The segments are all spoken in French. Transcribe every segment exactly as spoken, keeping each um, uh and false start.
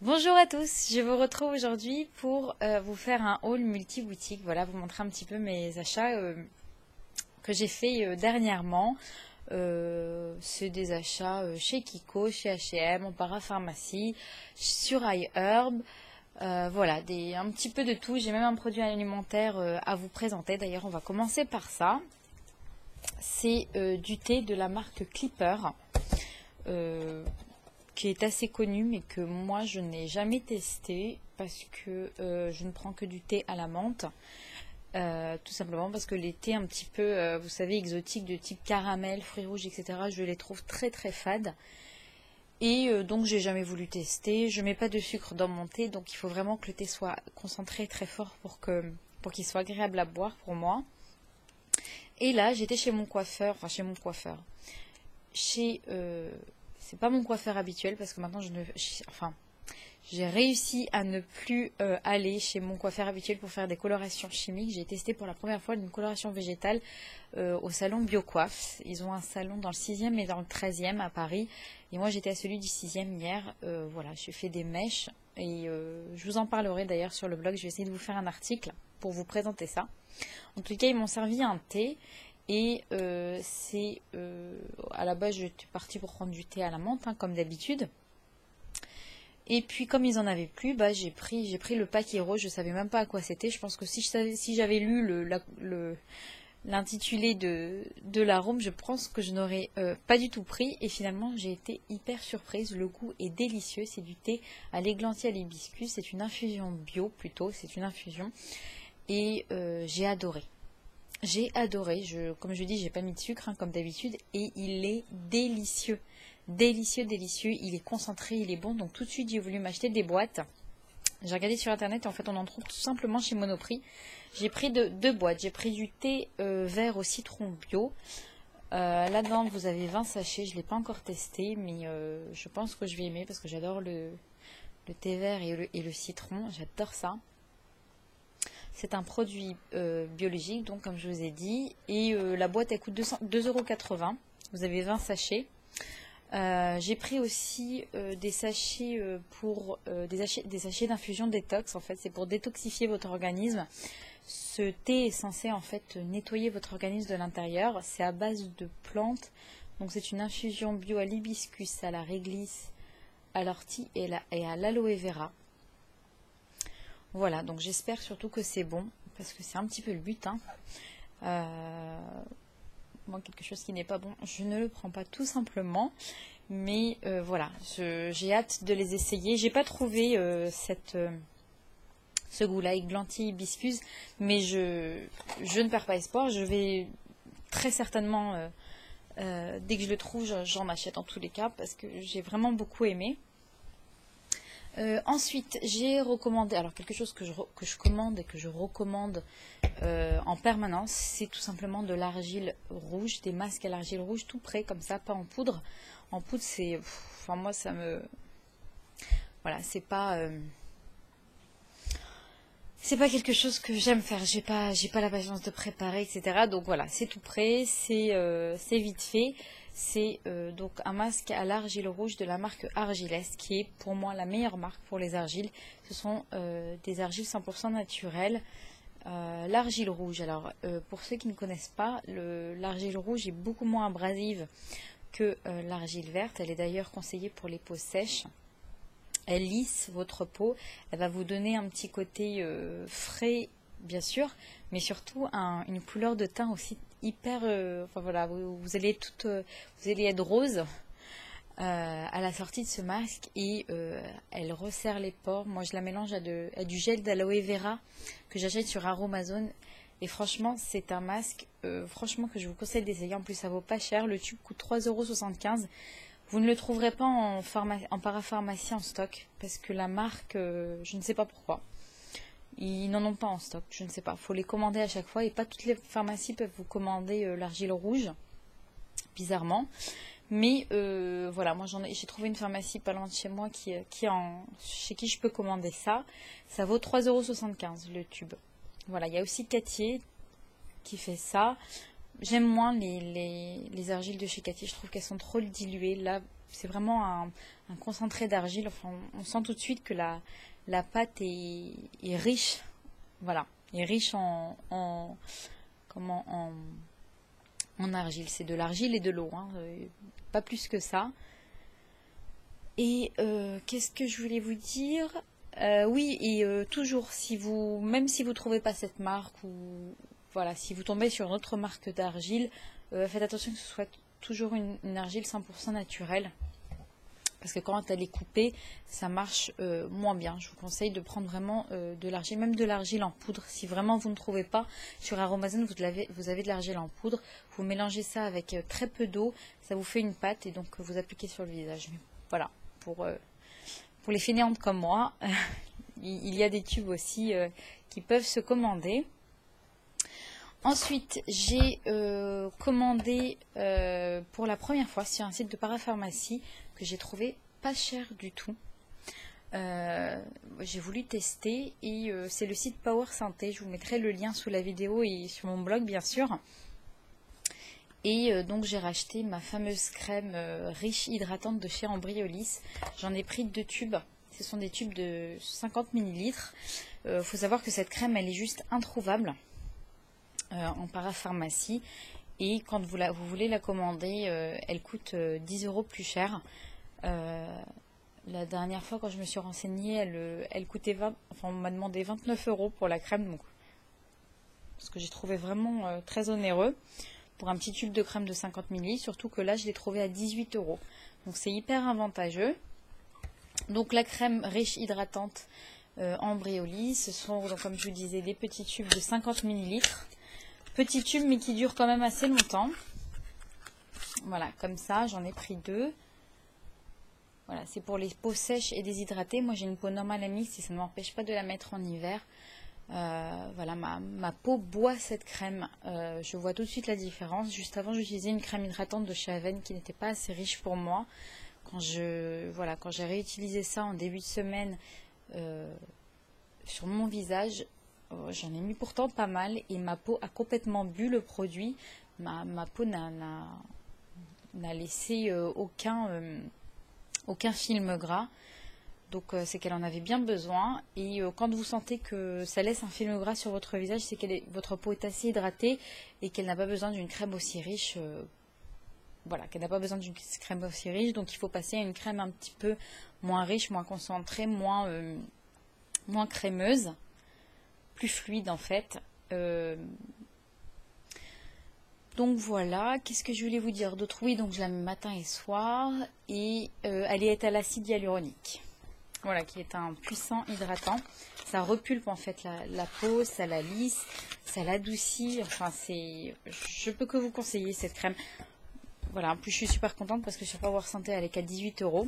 Bonjour à tous, je vous retrouve aujourd'hui pour euh, vous faire un haul multi-boutique, voilà, vous montrer un petit peu mes achats euh, que j'ai fait euh, dernièrement. Euh, c'est des achats euh, chez Kiko, chez H et M, en parapharmacie, sur iHerb, euh, voilà, des, un petit peu de tout. J'ai même un produit alimentaire euh, à vous présenter, d'ailleurs on va commencer par ça. C'est euh, du thé de la marque Clipper. Euh, qui est assez connu mais que moi je n'ai jamais testé parce que euh, je ne prends que du thé à la menthe, euh, tout simplement parce que les thés un petit peu, euh, vous savez, exotiques de type caramel, fruits rouges, et cetera, je les trouve très très fades et euh, donc j'ai jamais voulu tester. Je mets pas de sucre dans mon thé, donc il faut vraiment que le thé soit concentré très fort pour que pour qu'il soit agréable à boire pour moi. Et là j'étais chez mon coiffeur, enfin chez mon coiffeur, chez... Euh, c'est pas mon coiffeur habituel parce que maintenant je ne, enfin, j'ai réussi à ne plus euh, aller chez mon coiffeur habituel pour faire des colorations chimiques. J'ai testé pour la première fois une coloration végétale euh, au salon Biocoiffe. Ils ont un salon dans le sixième et dans le treizième à Paris. Et moi j'étais à celui du sixième hier. Euh, voilà, j'ai fait des mèches et euh, je vous en parlerai d'ailleurs sur le blog. Je vais essayer de vous faire un article pour vous présenter ça. En tout cas, ils m'ont servi un thé. Et euh, c'est euh, à la base j'étais partie pour prendre du thé à la menthe hein, comme d'habitude. Et puis comme ils en avaient plus, bah j'ai pris j'ai pris le paquet rose. Je savais même pas à quoi c'était. Je pense que si je savais, si j'avais lu le, la, le l'intitulé de de l'arôme, je pense que je n'aurais euh, pas du tout pris. Et finalement j'ai été hyper surprise. Le goût est délicieux. C'est du thé à l'églantier à l'hibiscus. C'est une infusion bio plutôt. C'est une infusion et euh, j'ai adoré. J'ai adoré, je, comme je dis, j'ai pas mis de sucre hein, comme d'habitude et il est délicieux, délicieux, délicieux. Il est concentré, il est bon. Donc tout de suite j'ai voulu m'acheter des boîtes. J'ai regardé sur internet et en fait on en trouve tout simplement chez Monoprix. J'ai pris de, deux boîtes. J'ai pris du thé euh, vert au citron bio. Euh, Là-dedans vous avez vingt sachets. Je l'ai pas encore testé, mais euh, je pense que je vais aimer parce que j'adore le, le thé vert et le, et le citron. J'adore ça. C'est un produit euh, biologique, donc comme je vous ai dit. Et euh, la boîte, elle coûte deux euros quatre-vingts. Vous avez vingt sachets. Euh, J'ai pris aussi euh, des sachets euh, pour euh, des, des sachets d'infusion détox. En fait, c'est pour détoxifier votre organisme. Ce thé est censé en fait nettoyer votre organisme de l'intérieur. C'est à base de plantes. Donc c'est une infusion bio à l'hibiscus, à la réglisse, à l'ortie et, la, et à l'aloe vera. Voilà, donc j'espère surtout que c'est bon, parce que c'est un petit peu le but. Hein. Euh, moi, quelque chose qui n'est pas bon, je ne le prends pas tout simplement. Mais euh, voilà, j'ai hâte de les essayer. J'ai pas trouvé euh, cette, euh, ce goût-là, églantier hibiscus, mais je, je ne perds pas espoir. Je vais très certainement, euh, euh, dès que je le trouve, j'en achète en tous les cas, parce que j'ai vraiment beaucoup aimé. Euh, ensuite, j'ai recommandé, alors quelque chose que je, que je commande et que je recommande euh, en permanence, c'est tout simplement de l'argile rouge, des masques à l'argile rouge, tout prêt comme ça, pas en poudre. En poudre, c'est, enfin moi ça me, voilà, c'est pas, euh, c'est pas quelque chose que j'aime faire. J'ai pas, j'ai pas la patience de préparer, et cetera. Donc voilà, c'est tout prêt, c'est, euh, c'est vite fait. C'est euh, donc un masque à l'argile rouge de la marque Argiles, qui est pour moi la meilleure marque pour les argiles. Ce sont euh, des argiles cent pour cent naturelles. Euh, l'argile rouge, alors euh, pour ceux qui ne connaissent pas, l'argile rouge est beaucoup moins abrasive que euh, l'argile verte. Elle est d'ailleurs conseillée pour les peaux sèches. Elle lisse votre peau, elle va vous donner un petit côté euh, frais, bien sûr, mais surtout un, une couleur de teint aussi hyper, euh, enfin voilà, vous, vous allez tout, euh, vous allez être rose euh, à la sortie de ce masque et euh, elle resserre les pores. Moi, je la mélange à, de, à du gel d'aloe vera que j'achète sur Aromazone et franchement, c'est un masque, euh, franchement que je vous conseille d'essayer. En plus, ça vaut pas cher. Le tube coûte trois euros soixante-quinze. Vous ne le trouverez pas en, en parapharmacie en stock parce que la marque, euh, je ne sais pas pourquoi. Ils n'en ont pas en stock, je ne sais pas. Il faut les commander à chaque fois et pas toutes les pharmacies peuvent vous commander euh, l'argile rouge, bizarrement. Mais euh, voilà, moi j'en ai, j'ai trouvé une pharmacie pas loin de chez moi qui, qui en, chez qui je peux commander ça. Ça vaut trois euros soixante-quinze le tube. Voilà, il y a aussi Cattier qui fait ça. J'aime moins les, les, les argiles de chez Cattier, je trouve qu'elles sont trop diluées. Là, c'est vraiment un, un concentré d'argile. Enfin, on, on sent tout de suite que la, la pâte est, est riche, voilà, est riche en, en comment, en, en argile. C'est de l'argile et de l'eau, hein, pas plus que ça. Et euh, qu'est-ce que je voulais vous dire? euh, Oui, et euh, toujours, si vous, même si vous ne trouvez pas cette marque, ou voilà, si vous tombez sur une autre marque d'argile, euh, faites attention que ce soit toujours une, une argile cent pour cent naturelle. Parce que quand elle est coupée, ça marche euh, moins bien. Je vous conseille de prendre vraiment euh, de l'argile, même de l'argile en poudre. Si vraiment vous ne trouvez pas, sur Aromazone, vous avez, vous avez de l'argile en poudre. Vous mélangez ça avec euh, très peu d'eau, ça vous fait une pâte et donc euh, vous appliquez sur le visage. Mais voilà, pour, euh, pour les fainéantes comme moi, il y a des tubes aussi euh, qui peuvent se commander. Ensuite, j'ai euh, commandé euh, pour la première fois sur un site de parapharmacie que j'ai trouvé pas cher du tout. Euh, j'ai voulu tester et euh, c'est le site Power Santé. Je vous mettrai le lien sous la vidéo et sur mon blog bien sûr. Et euh, donc j'ai racheté ma fameuse crème euh, riche hydratante de chez Embryolisse. J'en ai pris deux tubes. Ce sont des tubes de cinquante millilitres. Il euh, faut savoir que cette crème elle est juste introuvable euh, en parapharmacie. Et quand vous, la, vous voulez la commander, euh, elle coûte euh, dix euros plus cher. Euh, la dernière fois quand je me suis renseignée, elle, elle coûtait vingt, enfin on m'a demandé vingt-neuf euros pour la crème. Donc, ce que j'ai trouvé vraiment euh, très onéreux pour un petit tube de crème de cinquante millilitres. Surtout que là je l'ai trouvé à dix-huit euros. Donc c'est hyper avantageux. Donc la crème riche hydratante euh, Embryolisse, ce sont donc, comme je vous disais des petits tubes de cinquante millilitres. Petits tubes mais qui durent quand même assez longtemps. Voilà, comme ça, j'en ai pris deux. Voilà, c'est pour les peaux sèches et déshydratées. Moi j'ai une peau normale à mixte et ça ne m'empêche pas de la mettre en hiver. Euh, voilà, ma, ma peau boit cette crème. Euh, je vois tout de suite la différence. Juste avant, j'utilisais une crème hydratante de chez Aven qui n'était pas assez riche pour moi. Quand je, voilà, quand j'ai réutilisé ça en début de semaine euh, sur mon visage, euh, j'en ai mis pourtant pas mal et ma peau a complètement bu le produit. Ma, ma peau n'a laissé euh, aucun, euh, aucun film gras. Donc euh, c'est qu'elle en avait bien besoin. Et euh, quand vous sentez que ça laisse un film gras sur votre visage, c'est que votre peau est assez hydratée et qu'elle n'a pas besoin d'une crème aussi riche. Euh, voilà, qu'elle n'a pas besoin d'une crème aussi riche. Donc il faut passer à une crème un petit peu moins riche, moins concentrée, moins, euh, moins crémeuse, plus fluide en fait. Euh, donc voilà, qu'est-ce que je voulais vous dire d'autre? Oui, donc je la mets matin et soir. Et euh, elle est à l'acide hyaluronique. Voilà, qui est un puissant hydratant. Ça repulpe en fait la, la peau, ça la lisse, ça l'adoucit. Enfin, c'est, je peux que vous conseiller cette crème. Voilà, en plus je suis super contente parce que sur Power Santé elle est qu'à dix-huit euros.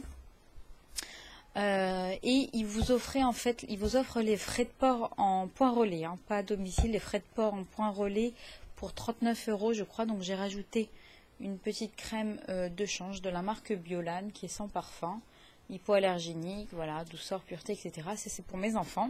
Euh, et il vous offrait en fait, il vous offre les frais de port en point relais, hein, pas à domicile, les frais de port en point relais pour trente-neuf euros je crois. Donc j'ai rajouté une petite crème euh, de change de la marque Biolan qui est sans parfum. Hypoallergénique, voilà, douceur, pureté, et cetera. Ça, c'est pour mes enfants.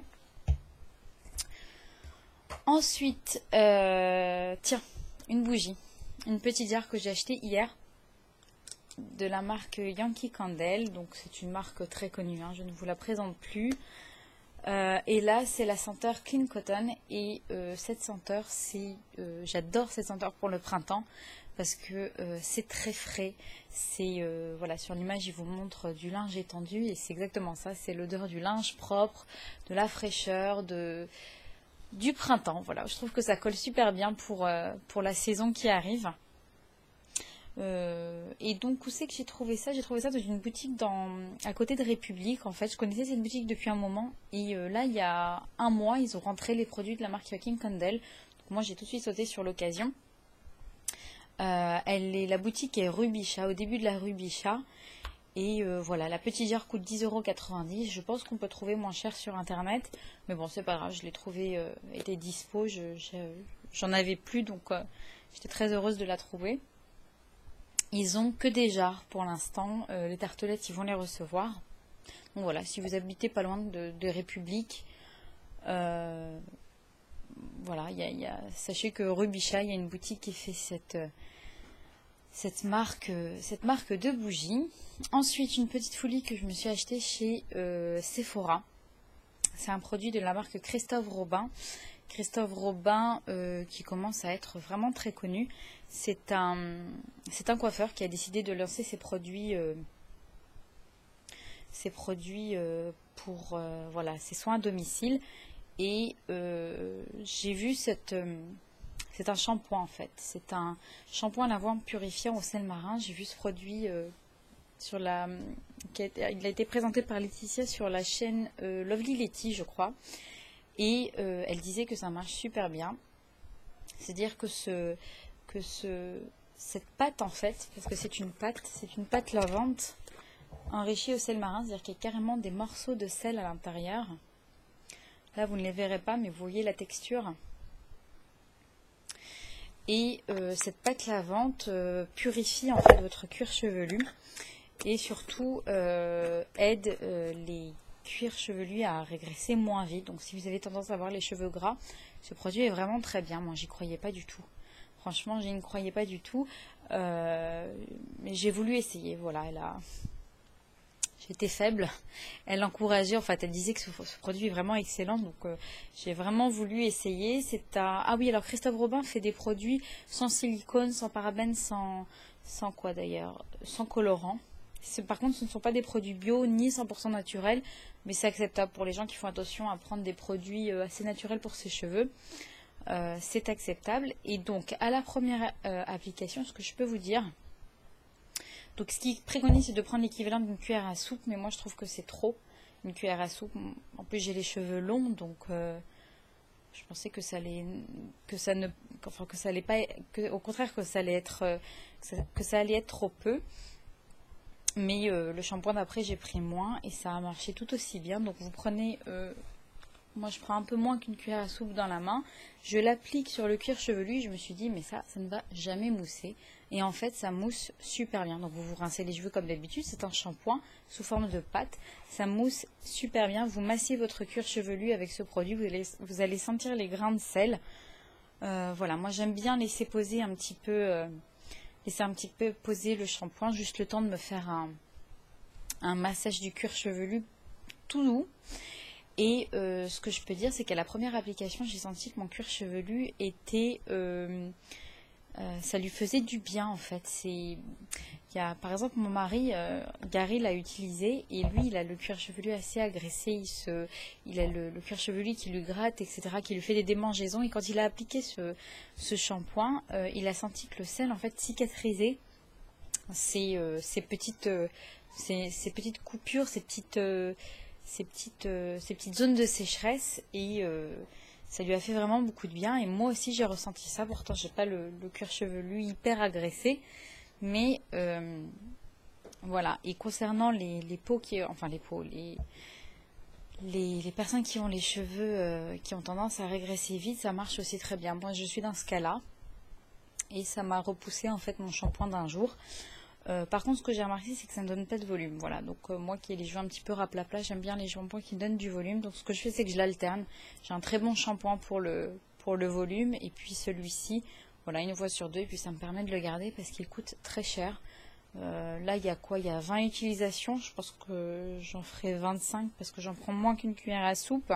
Ensuite, euh, tiens, une bougie. Une petite jarre que j'ai achetée hier de la marque Yankee Candle. Donc, c'est une marque très connue, hein, je ne vous la présente plus. Euh, et là, c'est la senteur Clean Cotton. Et euh, cette senteur, c'est, euh, j'adore cette senteur pour le printemps. Parce que euh, c'est très frais, c'est euh, voilà, sur l'image il vous montre du linge étendu et c'est exactement ça, c'est l'odeur du linge propre, de la fraîcheur, de, du printemps. Voilà, je trouve que ça colle super bien pour, euh, pour la saison qui arrive. Euh, et donc où c'est que j'ai trouvé ça? J'ai trouvé ça dans une boutique dans, à côté de République. En fait, je connaissais cette boutique depuis un moment et euh, là il y a un mois ils ont rentré les produits de la marque Yankee Candle. Donc moi j'ai tout de suite sauté sur l'occasion. Euh, elle est, la boutique est rue Bichat, au début de la rue Bichat. Et euh, voilà, la petite jarre coûte dix euros quatre-vingt-dix. Je pense qu'on peut trouver moins cher sur internet. Mais bon, c'est pas grave, je l'ai trouvé, euh, était dispo. Je, j'en avais plus, donc euh, j'étais très heureuse de la trouver. Ils ont que des jarres pour l'instant. Euh, les tartelettes, ils vont les recevoir. Donc voilà, si vous habitez pas loin de, de République, euh, voilà, y a, y a, sachez que rue Bichat, il y a une boutique qui fait cette, cette marque, cette marque de bougies. Ensuite, une petite folie que je me suis achetée chez euh, Sephora. C'est un produit de la marque Christophe Robin. Christophe Robin euh, qui commence à être vraiment très connu. C'est un, c'est un coiffeur qui a décidé de lancer ses produits, euh, ses produits euh, pour euh, voilà, ses soins à domicile. Et euh, j'ai vu cette... Euh, c'est un shampoing en fait. C'est un shampoing à lavande purifiant au sel marin. J'ai vu ce produit... Euh, Sur la, qui a été, il a été présenté par Laetitia sur la chaîne euh, Lovely Letty, je crois. Et euh, elle disait que ça marche super bien. C'est-à-dire que, ce, que ce, cette pâte, en fait, parce que c'est une pâte, c'est une pâte lavande enrichie au sel marin. C'est-à-dire qu'il y a carrément des morceaux de sel à l'intérieur. Là, vous ne les verrez pas, mais vous voyez la texture. Et euh, cette pâte lavande euh, purifie en fait votre cuir chevelu. Et surtout euh, aide euh, les cuirs chevelus à régresser moins vite. Donc si vous avez tendance à avoir les cheveux gras, ce produit est vraiment très bien. Moi, j'y croyais pas du tout. Franchement, je n'y croyais pas du tout. Euh, mais j'ai voulu essayer. Voilà, elle a... J'étais faible. Elle encourageait, en fait, elle disait que ce, ce produit est vraiment excellent. Donc euh, j'ai vraiment voulu essayer. C'est à... Ah oui, alors Christophe Robin fait des produits sans silicone, sans parabènes, sans, sans quoi d'ailleurs, sans colorant. Par contre, ce ne sont pas des produits bio ni cent pour cent naturels, mais c'est acceptable pour les gens qui font attention à prendre des produits assez naturels pour ses cheveux. Euh, c'est acceptable. Et donc, à la première euh, application, ce que je peux vous dire, donc ce qui préconise, c'est de prendre l'équivalent d'une cuillère à soupe, mais moi je trouve que c'est trop, une cuillère à soupe. En plus, j'ai les cheveux longs, donc euh, je pensais que ça allait, que ça ne, enfin que ça allait pas, que, au contraire que ça allait être, euh, que, ça, que ça allait être trop peu. Mais euh, le shampoing d'après, j'ai pris moins et ça a marché tout aussi bien. Donc vous prenez, euh, moi je prends un peu moins qu'une cuillère à soupe dans la main. Je l'applique sur le cuir chevelu. Je me suis dit, mais ça, ça ne va jamais mousser. Et en fait, ça mousse super bien. Donc vous vous rincez les cheveux comme d'habitude. C'est un shampoing sous forme de pâte. Ça mousse super bien. Vous massez votre cuir chevelu avec ce produit. Vous allez, vous allez sentir les grains de sel. Euh, voilà, moi j'aime bien laisser poser un petit peu... Euh, Laisser un petit peu poser le shampoing, juste le temps de me faire un, un massage du cuir chevelu tout doux. Et euh, ce que je peux dire, c'est qu'à la première application, j'ai senti que mon cuir chevelu était... Euh, euh, ça lui faisait du bien en fait. C'est... Il y a, par exemple, mon mari, euh, Gary, l'a utilisé et lui, il a le cuir chevelu assez agressé. Il, se, il a le, le cuir chevelu qui lui gratte, et cetera, qui lui fait des démangeaisons. Et quand il a appliqué ce, ce shampoing, euh, il a senti que le sel, en fait, cicatrisait ces, euh, ces, petites, euh, ces, ces petites coupures, ces petites, euh, ces, petites, euh, ces petites zones de sécheresse. Et euh, ça lui a fait vraiment beaucoup de bien. Et moi aussi, j'ai ressenti ça. Pourtant, j'ai pas le, le cuir chevelu hyper agressé. Mais euh, voilà, et concernant les, les peaux qui, enfin les peaux, les, les, les personnes qui ont les cheveux euh, qui ont tendance à régresser vite, ça marche aussi très bien. Moi, je suis dans ce cas-là et ça m'a repoussé en fait mon shampoing d'un jour. Euh, par contre, ce que j'ai remarqué, c'est que ça ne donne pas de volume. Voilà, donc euh, moi qui ai les cheveux un petit peu raplapla, j'aime bien les shampoings qui donnent du volume. Donc ce que je fais, c'est que je l'alterne. J'ai un très bon shampoing pour le, pour le volume et puis celui-ci. Voilà, une fois sur deux, et puis ça me permet de le garder parce qu'il coûte très cher. Euh, là, il y a quoi? Il y a vingt utilisations. Je pense que j'en ferai vingt-cinq parce que j'en prends moins qu'une cuillère à soupe.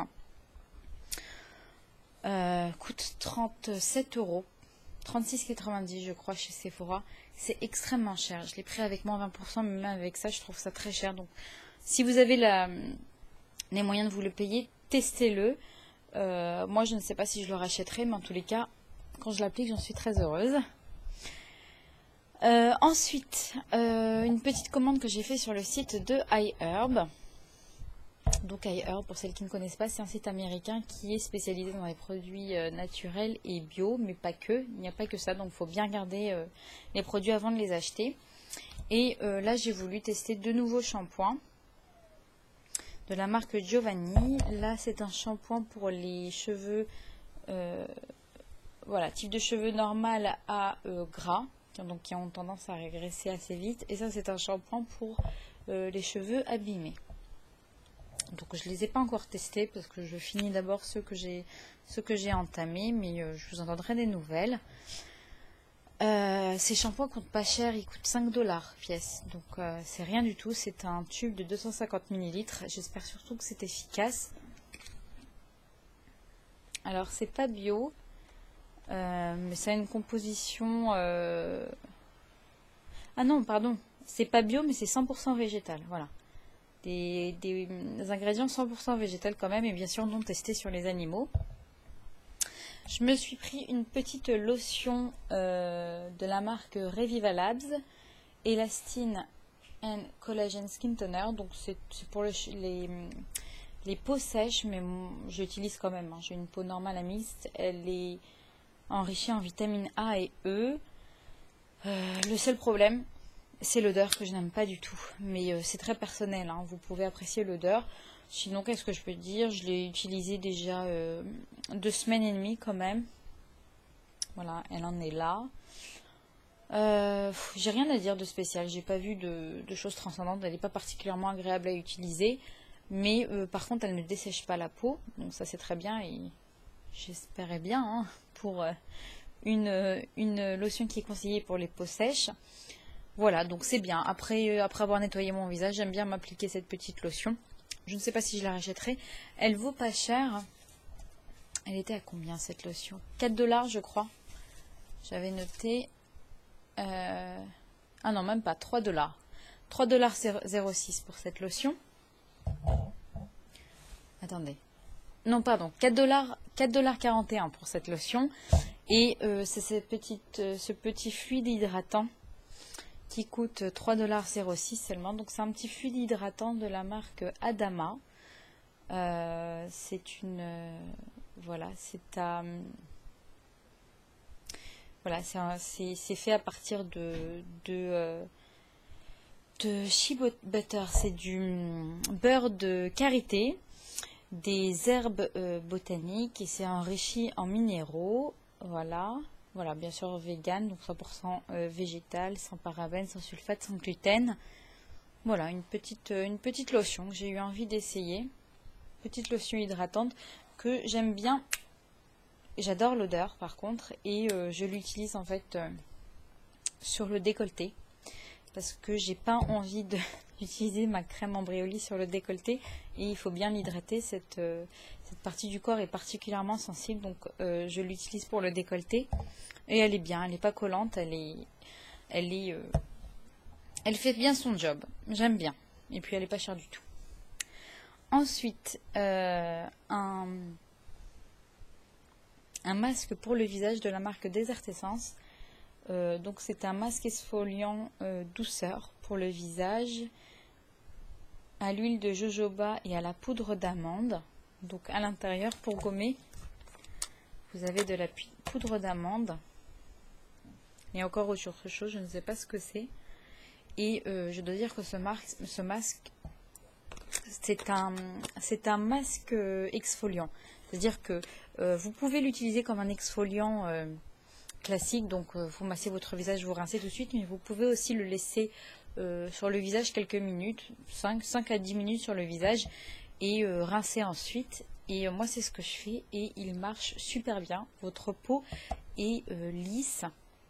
Euh, coûte trente-sept euros. trente-six quatre-vingt-dix, je crois, chez Sephora. C'est extrêmement cher. Je l'ai pris avec moins vingt pour cent, mais même avec ça, je trouve ça très cher. Donc, si vous avez la, les moyens de vous le payer, testez-le. Euh, moi, je ne sais pas si je le rachèterai, mais en tous les cas, quand je l'applique, j'en suis très heureuse. Euh, ensuite, euh, une petite commande que j'ai fait sur le site de iHerb. Donc iHerb, pour celles qui ne connaissent pas, c'est un site américain qui est spécialisé dans les produits euh, naturels et bio, mais pas que. Il n'y a pas que ça, donc il faut bien regarder euh, les produits avant de les acheter. Et euh, là, j'ai voulu tester deux nouveaux shampoings de la marque Giovanni. Là, c'est un shampoing pour les cheveux... Euh, Voilà, type de cheveux normal à euh, gras, donc qui ont tendance à régresser assez vite. Et ça, c'est un shampoing pour euh, les cheveux abîmés. Donc, je ne les ai pas encore testés parce que je finis d'abord ceux que j'ai ceux que j'ai entamés, mais euh, je vous en donnerai des nouvelles. Euh, ces shampoings coûtent pas cher, ils coûtent cinq dollars pièce. Donc euh, c'est rien du tout. C'est un tube de deux cent cinquante millilitres. J'espère surtout que c'est efficace. Alors c'est pas bio. Euh, mais ça a une composition... Euh... Ah non, pardon. C'est pas bio, mais c'est cent pour cent végétal. Voilà. Des, des, des ingrédients cent pour cent végétal quand même. Et bien sûr non testés sur les animaux. Je me suis pris une petite lotion euh, de la marque Reviva Labs, Elastine and Collagen Skin Toner. Donc c'est pour le, les, les peaux sèches, mais j'utilise quand même. Hein. J'ai une peau normale à mixte. Elle est enrichie en vitamine A et E. Euh, le seul problème, c'est l'odeur que je n'aime pas du tout. Mais euh, c'est très personnel. Hein. Vous pouvez apprécier l'odeur. Sinon, qu'est-ce que je peux dire? Je l'ai utilisé déjà euh, deux semaines et demie quand même. Voilà, elle en est là. Euh, j'ai rien à dire de spécial. J'ai pas vu de, de choses transcendantes. Elle n'est pas particulièrement agréable à utiliser. Mais euh, par contre, elle ne dessèche pas la peau. Donc ça, c'est très bien. Et j'espérais bien hein, pour euh, une, une lotion qui est conseillée pour les peaux sèches. Voilà, donc c'est bien. Après, euh, après avoir nettoyé mon visage, j'aime bien m'appliquer cette petite lotion. Je ne sais pas si je la rachèterai. Elle vaut pas cher. Elle était à combien cette lotion? quatre dollars je crois. J'avais noté. Euh... Ah non, même pas. trois dollars. trois dollars zéro six pour cette lotion. Attendez. Non, pardon. quatre dollars quarante et un pour cette lotion. Et euh, c'est cette petite, euh, ce petit fluide hydratant qui coûte trois dollars zéro six seulement. Donc c'est un petit fluide hydratant de la marque Adama. Euh, c'est une... Euh, voilà, c'est à... Voilà, c'est fait à partir de... de, euh, de shea butter. C'est du beurre de karité, des herbes euh, botaniques et c'est enrichi en minéraux. Voilà. Voilà, bien sûr vegan, donc cent pour cent euh, végétal, sans parabènes, sans sulfate, sans gluten. Voilà, une petite, euh, une petite lotion que j'ai eu envie d'essayer. Petite lotion hydratante que j'aime bien. J'adore l'odeur par contre. Et euh, je l'utilise en fait euh, sur le décolleté. Parce que j'ai pas envie d'utiliser ma crème embryollie sur le décolleté. Et il faut bien l'hydrater. Cette, euh, cette partie du corps est particulièrement sensible. Donc euh, je l'utilise pour le décolleté. Et elle est bien. Elle n'est pas collante. Elle est... Elle est... Euh, elle fait bien son job. J'aime bien. Et puis elle n'est pas chère du tout. Ensuite, euh, un, un masque pour le visage de la marque Desert Essence. Euh, donc c'est un masque exfoliant euh, douceur pour le visage à l'huile de jojoba et à la poudre d'amande. Donc à l'intérieur pour gommer, vous avez de la poudre d'amande et encore autre chose, je ne sais pas ce que c'est. Et euh, je dois dire que ce, masque, ce masque c'est un, c'est un masque exfoliant. C'est-à-dire que euh, vous pouvez l'utiliser comme un exfoliant euh, classique. Donc euh, vous massez votre visage, vous rincez tout de suite. Mais vous pouvez aussi le laisser euh, sur le visage quelques minutes, cinq, cinq à dix minutes sur le visage. Et euh, rincer ensuite. Et euh, moi c'est ce que je fais. Et il marche super bien. Votre peau est euh, lisse.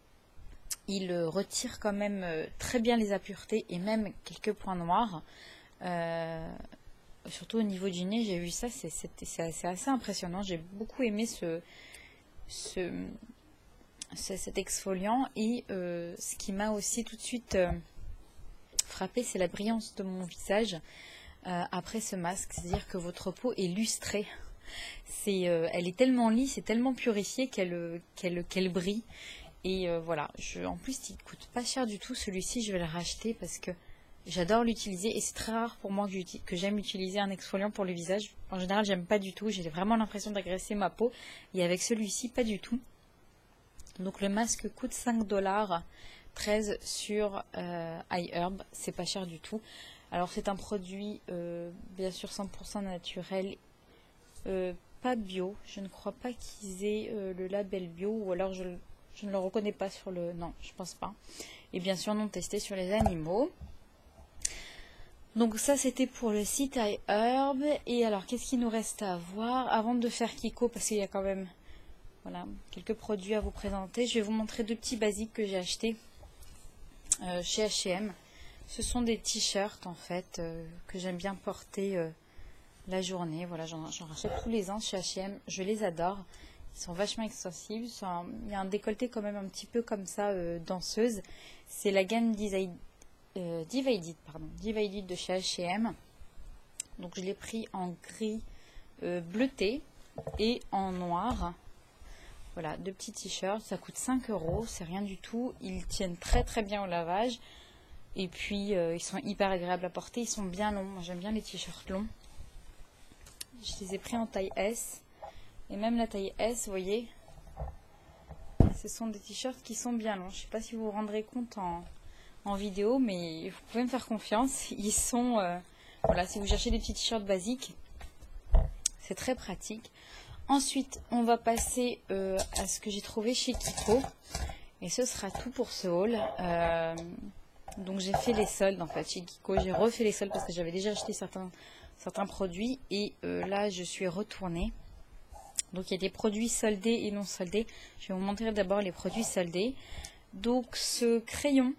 Il euh, retire quand même euh, très bien les impuretés et même quelques points noirs. Euh, surtout au niveau du nez, j'ai vu ça, c'est assez impressionnant. J'ai beaucoup aimé ce, ce, ce cet exfoliant et euh, ce qui m'a aussi tout de suite euh, frappé, c'est la brillance de mon visage euh, après ce masque. C'est-à-dire que votre peau est lustrée. C'est, euh, elle est tellement lisse et tellement purifiée qu'elle qu'elle qu'elle brille. Et euh, voilà, je, en plus il coûte pas cher du tout. Celui-ci, je vais le racheter parce que j'adore l'utiliser et c'est très rare pour moi que, que j'aime utiliser un exfoliant pour le visage. En général, j'aime pas du tout. J'ai vraiment l'impression d'agresser ma peau. Et avec celui-ci, pas du tout. Donc le masque coûte cinq dollars treize sur euh, iHerb. C'est pas cher du tout. Alors c'est un produit euh, bien sûr cent pour cent naturel. Euh, pas bio. Je ne crois pas qu'ils aient euh, le label bio. Ou alors je, je ne le reconnais pas sur le... Non, je pense pas. Et bien sûr non testé sur les animaux. Donc ça c'était pour le site iHerb. Et alors qu'est-ce qu'il nous reste à voir avant de faire Kiko, parce qu'il y a quand même Voilà, quelques produits à vous présenter. Je vais vous montrer deux petits basiques que j'ai achetés euh, chez H et M. Ce sont des t-shirts en fait euh, que j'aime bien porter euh, la journée. Voilà, j'en rachète tous les ans chez H et M. Je les adore. Ils sont vachement extensibles. Un, il y a un décolleté quand même un petit peu comme ça, euh, danseuse. C'est la gamme Design, euh, Divided, pardon, Divided de chez H et M. Donc je l'ai pris en gris euh, bleuté et en noir. Voilà, deux petits t-shirts. Ça coûte cinq euros. C'est rien du tout. Ils tiennent très très bien au lavage. Et puis, euh, ils sont hyper agréables à porter. Ils sont bien longs. Moi, j'aime bien les t-shirts longs. Je les ai pris en taille S. Et même la taille S, vous voyez, ce sont des t-shirts qui sont bien longs. Je ne sais pas si vous vous rendrez compte en, en vidéo, mais vous pouvez me faire confiance. Ils sont... Euh, voilà, si vous cherchez des petits t-shirts basiques, c'est très pratique. Ensuite, on va passer euh, à ce que j'ai trouvé chez Kiko. Et ce sera tout pour ce haul. Euh, Donc j'ai fait les soldes en fait chez Kiko, j'ai refait les soldes parce que j'avais déjà acheté certains, certains produits et euh, là je suis retournée. Donc il y a des produits soldés et non soldés. Je vais vous montrer d'abord les produits soldés. Donc ce crayon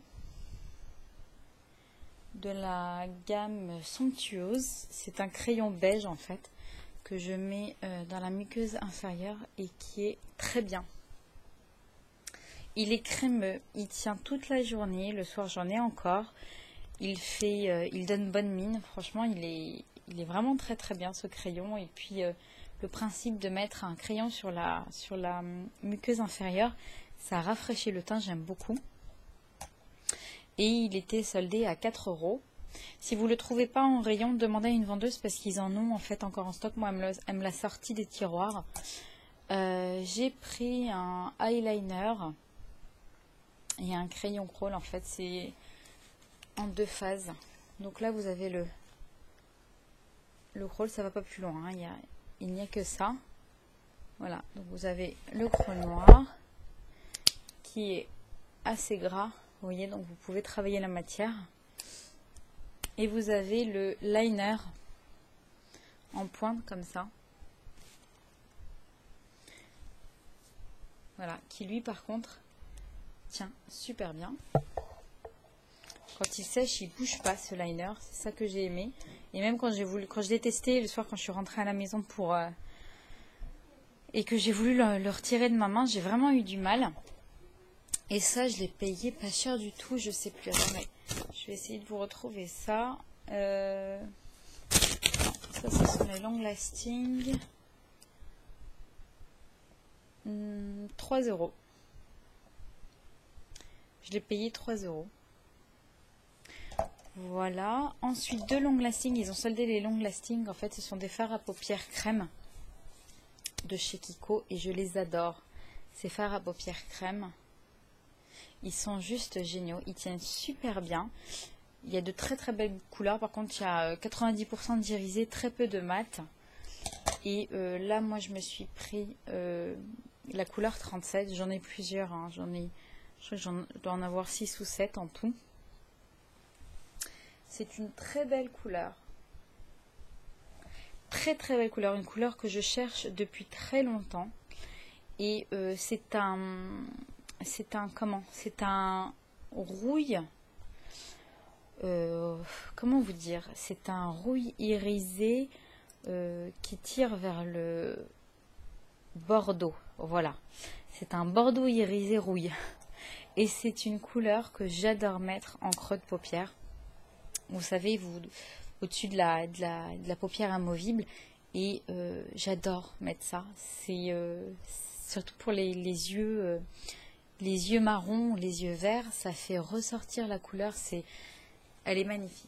de la gamme Somptueuse, c'est un crayon beige en fait que je mets euh, dans la muqueuse inférieure et qui est très bien. Il est crémeux, il tient toute la journée, le soir j'en ai encore. Il fait, euh, il donne bonne mine, franchement il est, il est vraiment très très bien ce crayon. Et puis euh, le principe de mettre un crayon sur la, sur la muqueuse inférieure, ça rafraîchit le teint, j'aime beaucoup. Et il était soldé à quatre euros. Si vous ne le trouvez pas en rayon, demandez à une vendeuse parce qu'ils en ont en fait encore en stock. Moi elle me l'a sorti des tiroirs. Euh, J'ai pris un eyeliner. Il y a un crayon crawl, en fait, c'est en deux phases. Donc là, vous avez le, le crawl, ça va pas plus loin. Hein. Il y a, il n'y a que ça. Voilà, donc vous avez le crawl noir qui est assez gras. Vous voyez, donc vous pouvez travailler la matière. Et vous avez le liner en pointe comme ça. Voilà, qui lui, par contre... Tiens, super bien. Quand il sèche, il bouge pas ce liner. C'est ça que j'ai aimé. Et même quand j'ai voulu, quand je l'ai testé le soir, quand je suis rentrée à la maison pour euh, et que j'ai voulu le, le retirer de ma main, j'ai vraiment eu du mal. Et ça, je l'ai payé pas cher du tout. Je sais plus. Attendez, je vais essayer de vous retrouver ça. Euh... Ça, ce sont les long lasting. Hum, trois euros. Je l'ai payé trois euros. Voilà. Ensuite, deux long lasting. Ils ont soldé les long lasting. En fait, ce sont des fards à paupières crème de chez Kiko. Et je les adore. Ces fards à paupières crème. Ils sont juste géniaux. Ils tiennent super bien. Il y a de très très belles couleurs. Par contre, il y a quatre-vingt-dix pour cent d'irisé, très peu de mat. Et euh, là, moi, je me suis pris euh, la couleur trente-sept. J'en ai plusieurs. Hein. J'en ai... Je crois que j'en dois en avoir six ou sept en tout. C'est une très belle couleur. Très très belle couleur. Une couleur que je cherche depuis très longtemps. Et euh, c'est un... C'est un... Comment? C'est un rouille... Euh, comment vous dire? C'est un rouille irisé euh, qui tire vers le bordeaux. Voilà. C'est un bordeaux irisé rouille. Et c'est une couleur que j'adore mettre en creux de paupière. Vous savez, vous au-dessus de la, de, la, de la paupière amovible. Et euh, j'adore mettre ça. C'est euh, surtout pour les, les yeux euh, les yeux marrons, les yeux verts. Ça fait ressortir la couleur. C'est, elle est magnifique.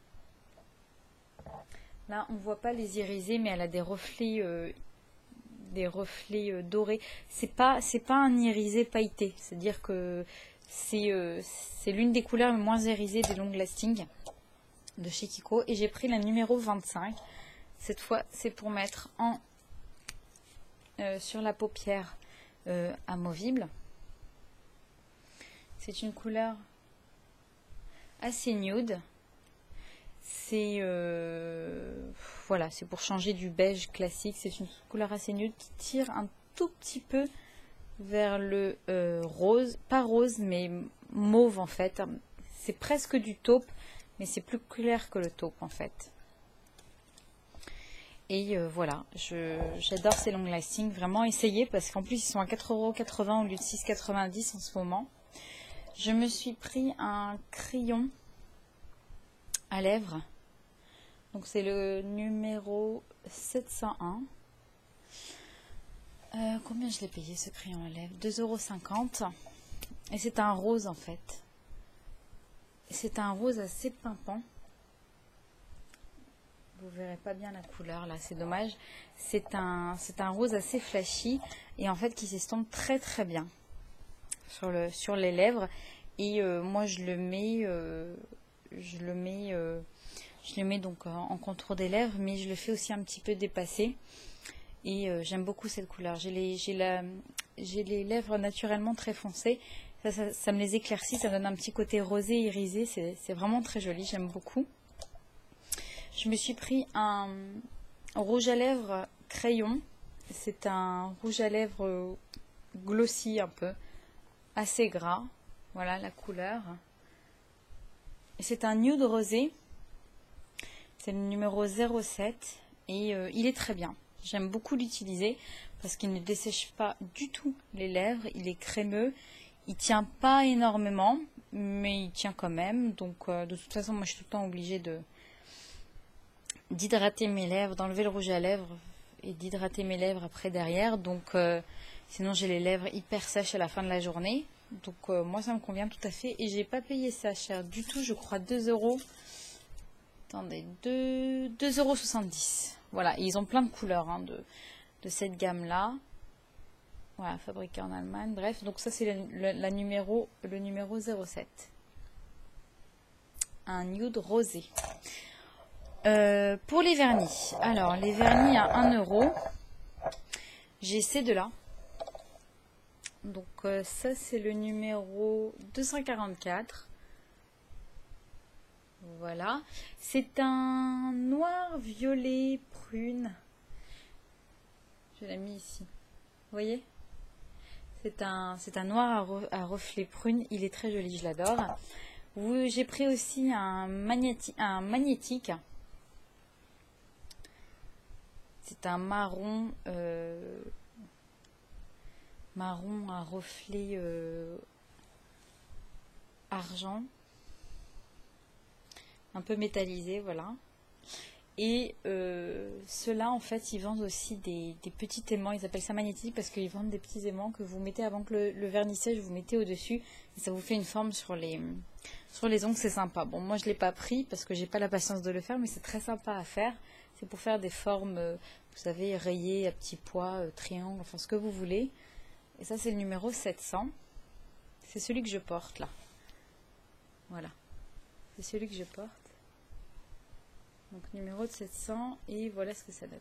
Là, on ne voit pas les irisés, mais elle a des reflets... Euh, des reflets euh, dorés. C'est pas c'est pas un irisé pailleté, c'est-à-dire que c'est euh, c'est l'une des couleurs les moins irisées des long lasting de chez Kiko. Et j'ai pris la numéro vingt-cinq. Cette fois, c'est pour mettre en euh, sur la paupière euh, amovible. C'est une couleur assez nude. C'est euh, voilà, c'est pour changer du beige classique. C'est une couleur assez nude qui tire un tout petit peu vers le euh, rose, pas rose mais mauve en fait. C'est presque du taupe, mais c'est plus clair que le taupe en fait. Et euh, voilà, j'adore ces long lasting, vraiment essayez parce qu'en plus ils sont à quatre euros quatre-vingts au lieu de six euros quatre-vingt-dix en ce moment. Je me suis pris un crayon à lèvres, donc c'est le numéro sept cent un. Euh, combien je l'ai payé ce crayon à lèvres? deux euros cinquante. Et c'est un rose en fait. C'est un rose assez pimpant. Vous verrez pas bien la couleur là, c'est dommage. C'est un, c'est un rose assez flashy et en fait qui s'estompe très très bien sur, le, sur les lèvres. Et euh, moi je le mets, euh, je le mets, euh, je le mets donc en contour des lèvres, mais je le fais aussi un petit peu dépasser. Et euh, j'aime beaucoup cette couleur. J'ai les, j'ai la, j'ai les lèvres naturellement très foncées. Ça, ça, ça me les éclaircit, ça donne un petit côté rosé irisé. C'est vraiment très joli, j'aime beaucoup. Je me suis pris un rouge à lèvres crayon. C'est un rouge à lèvres glossy un peu, assez gras. Voilà la couleur. C'est un nude rosé. C'est le numéro zéro sept et euh, il est très bien. J'aime beaucoup l'utiliser parce qu'il ne dessèche pas du tout les lèvres. Il est crémeux. Il tient pas énormément, mais il tient quand même. Donc euh, de toute façon, moi je suis tout le temps obligée de d'hydrater mes lèvres, d'enlever le rouge à lèvres et d'hydrater mes lèvres après derrière. Donc euh, sinon j'ai les lèvres hyper sèches à la fin de la journée. Donc euh, moi ça me convient tout à fait. Et j'ai pas payé ça cher du tout, je crois deux euros. Attendez, deux euros soixante-dix. Voilà, et ils ont plein de couleurs hein, de, de cette gamme-là. Voilà, fabriqué en Allemagne. Bref, donc ça c'est le, le, la numéro, le numéro zéro sept. Un nude rosé. Euh, pour les vernis. Alors, les vernis à un euro. J'ai ces deux-là. Donc euh, ça c'est le numéro deux cent quarante-quatre. Voilà, c'est un noir, violet, prune. Je l'ai mis ici. Vous voyez? C'est un, c'est un noir à, re, à reflet prune. Il est très joli, je l'adore. J'ai pris aussi un, magnéti, un magnétique. C'est un marron, euh, marron à reflet euh, argent. Un peu métallisé, voilà. Et euh, ceux-là, en fait, ils vendent aussi des, des petits aimants. Ils appellent ça magnétique parce qu'ils vendent des petits aimants que vous mettez avant que le, le vernissage, vous mettez au-dessus. Et ça vous fait une forme sur les, sur les ongles, c'est sympa. Bon, moi, je ne l'ai pas pris parce que j'ai pas la patience de le faire, mais c'est très sympa à faire. C'est pour faire des formes, euh, vous savez, rayées, à petits pois, euh, triangles, enfin ce que vous voulez. Et ça, c'est le numéro sept cents. C'est celui que je porte, là. Voilà. C'est celui que je porte. Donc numéro de sept cents et voilà ce que ça donne.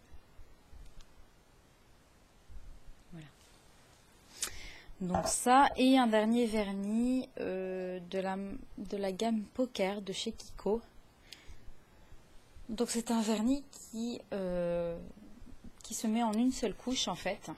Voilà. Donc ça et un dernier vernis euh, de, la, de la gamme Poker de chez Kiko. Donc c'est un vernis qui, euh, qui se met en une seule couche en fait.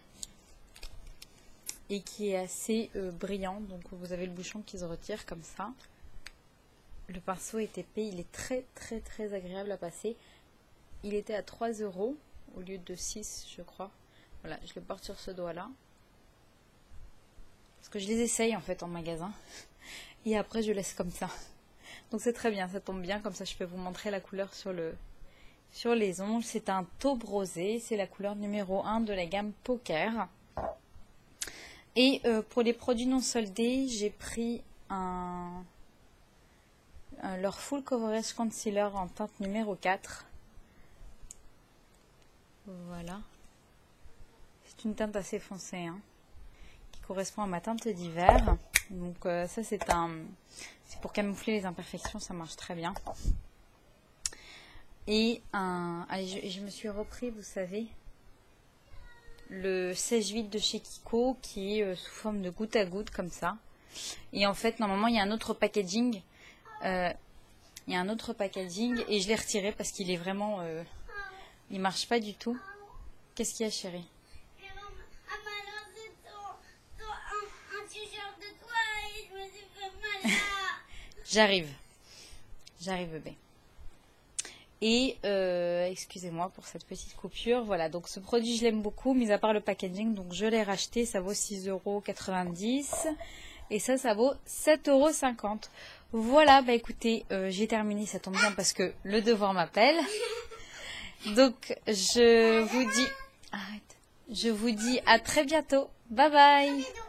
Et qui est assez euh, brillant. Donc vous avez le bouchon qui se retire comme ça. Le pinceau est épais, il est très très très agréable à passer. Il était à trois euros au lieu de six je crois. Voilà, je le porte sur ce doigt là. Parce que je les essaye en fait en magasin. Et après je laisse comme ça. Donc c'est très bien, ça tombe bien. Comme ça je peux vous montrer la couleur sur, le, sur les ongles. C'est un taupe rosé, c'est la couleur numéro un de la gamme Poker. Et euh, pour les produits non soldés, j'ai pris un... leur Full Coverage Concealer en teinte numéro quatre. Voilà. C'est une teinte assez foncée, hein, qui correspond à ma teinte d'hiver. Donc euh, ça c'est un, c'est pour camoufler les imperfections, ça marche très bien. Et un, allez, je, je me suis repris, vous savez, le sèche-vide de chez Kiko qui est euh, sous forme de goutte à goutte comme ça. Et en fait normalement il y a un autre packaging. Euh, il y a un autre packaging et je l'ai retiré parce qu'il est vraiment, euh, il marche pas du tout. Qu'est-ce qu'il y a, chérie? J'arrive. J'arrive, bébé. Et, euh, excusez-moi pour cette petite coupure. Voilà, donc ce produit, je l'aime beaucoup, mis à part le packaging. Donc, je l'ai racheté. Ça vaut six euros quatre-vingt-dix. Et ça, ça vaut sept euros cinquante. Voilà, bah écoutez, euh, j'ai terminé. Ça tombe bien parce que le devoir m'appelle. Donc, je vous dis... Arrête. Je vous dis à très bientôt. Bye bye.